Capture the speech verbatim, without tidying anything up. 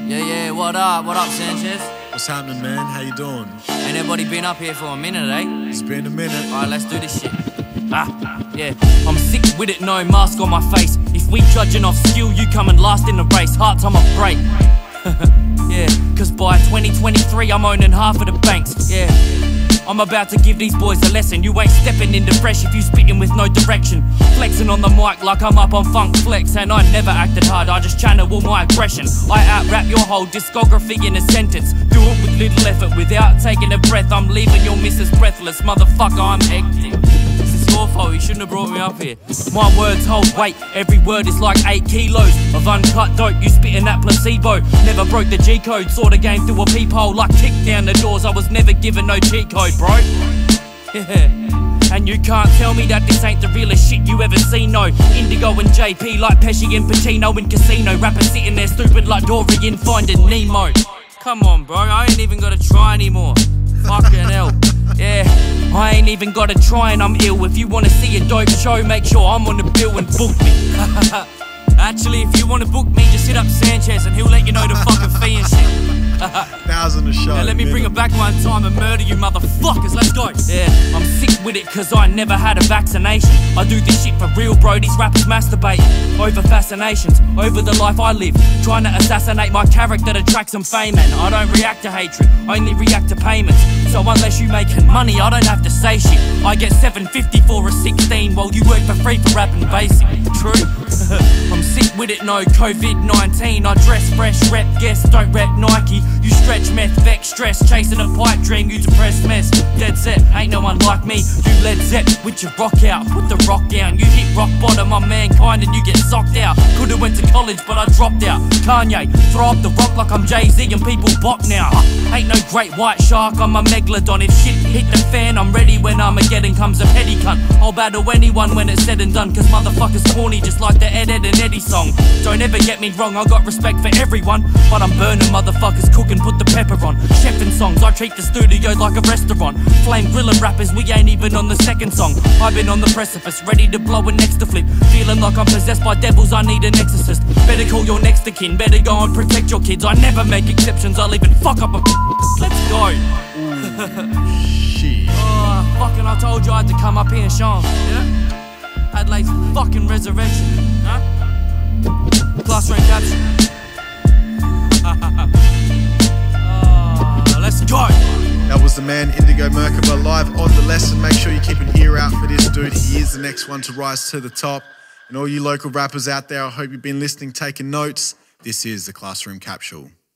Yeah, yeah, what up? What up, Sanchez? What's happening, man? How you doing? Ain't nobody been up here for a minute, eh? It's been a minute. Alright, let's do this shit. Ah, yeah. I'm sick with it, no mask on my face. If we judging off skill, you coming last in the race. Hearts on my break. Yeah, cause by twenty twenty-three, I'm owning half of the banks. Yeah. I'm about to give these boys a lesson. You ain't stepping into fresh if you spitting with no direction. Flexing on the mic like I'm up on Funk Flex. And I never acted hard, I just channel all my aggression. I out-rap your whole discography in a sentence. Do it with little effort, without taking a breath. I'm leaving your missus breathless. Motherfucker, I'm hectic. This is your fault, you shouldn't have brought me up here. My words hold weight, every word is like eight kilos of uncut dope, you spitting that placebo. Never broke the G-code, saw the game through a peephole. Like kicked down the doors, I was never given no cheat code, bro. Yeah. And you can't tell me that this ain't the realest shit you ever seen, no. Indigo and J P like Pesci and Pacino in Casino. Rappers sitting there stupid like Dory in Finding Nemo. Come on, bro, I ain't even gotta try anymore. Fucking hell. Yeah, I ain't even gotta try and I'm ill. If you wanna see a dope show, make sure I'm on the bill and book me. Actually, if you wanna book me, just hit up Sanchez and he'll let you know the fucking fee and shit. Thousand a show. Now let me bring it back one time and murder you motherfuckers, let's go. Yeah, I'm sick with it cause I never had a vaccination. I do this shit for real, bro, these rappers masturbate over fascinations, over the life I live, trying to assassinate my character to track some fame. And I don't react to hatred, I only react to payments. So unless you making money, I don't have to say shit. I get seven fifty for a sixteen, while you work for free for rapping basic. True? I'm sick with it, no COVID nineteen. I dress fresh, rep guests, don't rep Nike. You stretch meth, vex, stress, chasing a pipe dream, you depressed mess. Dead set, ain't no one like me. You Led Zepp with your rock out, put the rock down. You hit rock bottom, I'm mankind and you get socked out. Could've went to college but I dropped out. Kanye, throw up the rock like I'm Jay-Z and people bop now. Ain't no great white shark, I'm a megalodon. If shit hit the fan, I'm ready when Armageddon comes a petty cunt. I'll battle anyone when it's said and done, cause motherfuckers corny just like the Ed, Ed and Eddie song. Don't ever get me wrong, I got respect for everyone, but I'm burning motherfuckers, cooking, put the pepper on. Chefing songs, I treat the studio like a restaurant. Flame grilling rappers, we ain't even on the second song. I've been on the precipice, ready to blow a next to flip. Feeling like I'm possessed by devils, I need an exorcist. Better call your next of kin, better go and protect your kids. I never make exceptions, I'll even fuck up a let's go. Shit. Oh, fucking I told you I had to come up here and show 'em, yeah? Adelaide's fucking resurrection, huh? Classroom capsule. Oh, let's go. That was the man indigomerkaba live on the lesson. Make sure you keep an ear out for this dude. He is the next one to rise to the top. And all you local rappers out there, I hope you've been listening, taking notes. This is the Classroom Capsule.